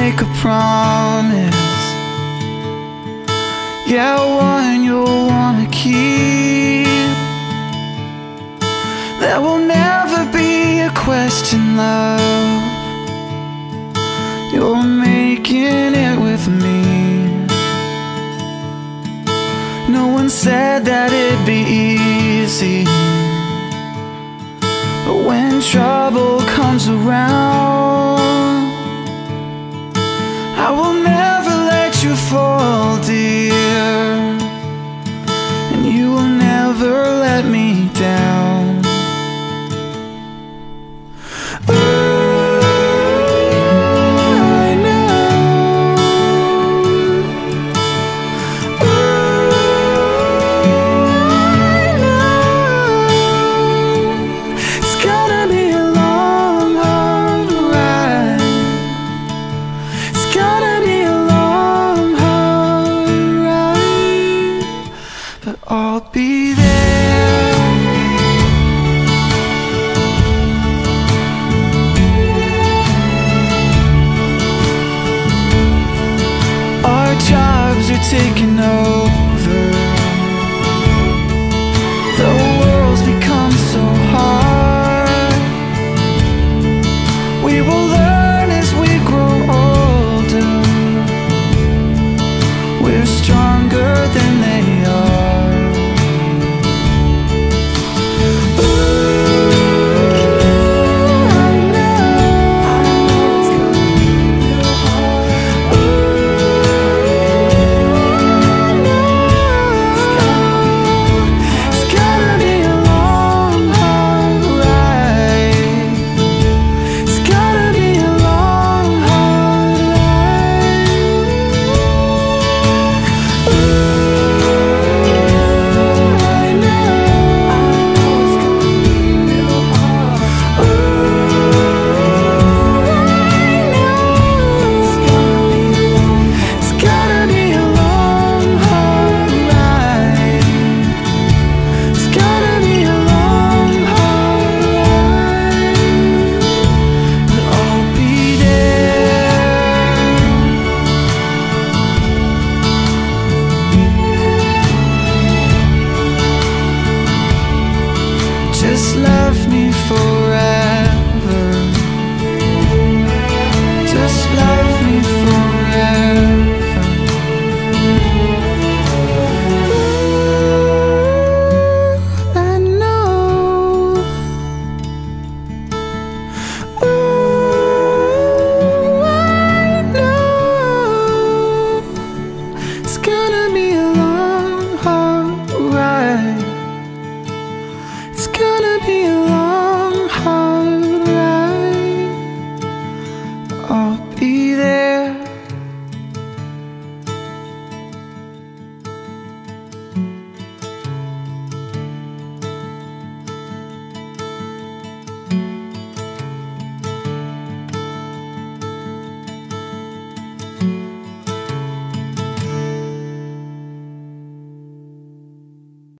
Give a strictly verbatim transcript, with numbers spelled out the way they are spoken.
make a promise, yeah, one you'll wanna keep. There will never be a question, love, you're making it with me. No one said that it'd be easy, but when trouble comes around, I will never let you fall, dear, and you will never let me down. I'll be there. Our jobs are taking over, the world's become so hard. We will learn as we grow older, we're stronger than